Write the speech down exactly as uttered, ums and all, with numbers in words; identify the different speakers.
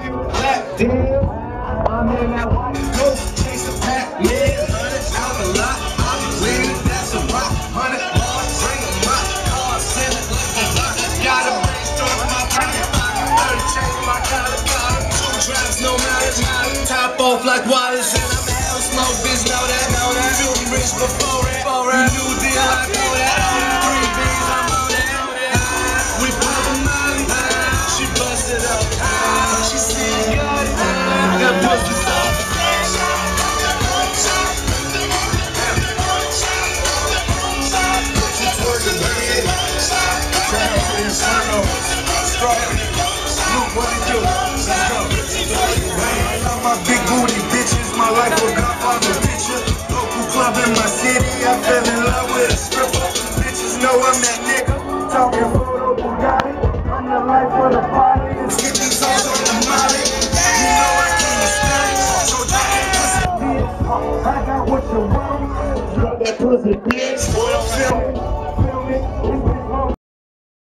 Speaker 1: Black deal. I'm in that white coat, chase a pack, yeah. Hundred out a lot, I'm with it, that's a rock. Hundred bars, bring a rock, car, send it like a rock. Gotta brainstorm my pocket, thirty change my collar, collar. Two drops, no matter, matter. Top off like Wallace, and I'm a hell smoke, bitch, know that, know that. Feel me rich before that, before that. New deal, I know that. Three B's, I'm on that. We pop a molly, she busted up. She said, God, got pussy soft. She twerking big, trying to put Inferno. Strawberry, Luke, what it do? Let's go. I love my big booty bitches, my life a Godfather picture. Local club in my city, I fell in love with a stripper. Bitches know I'm that nigga, talking photo Bugatti. I'm the life of the party, and skipping songs on the molly. You know I came to stay, so drop that pussy bitch. I got what you want, drop that pussy bitch.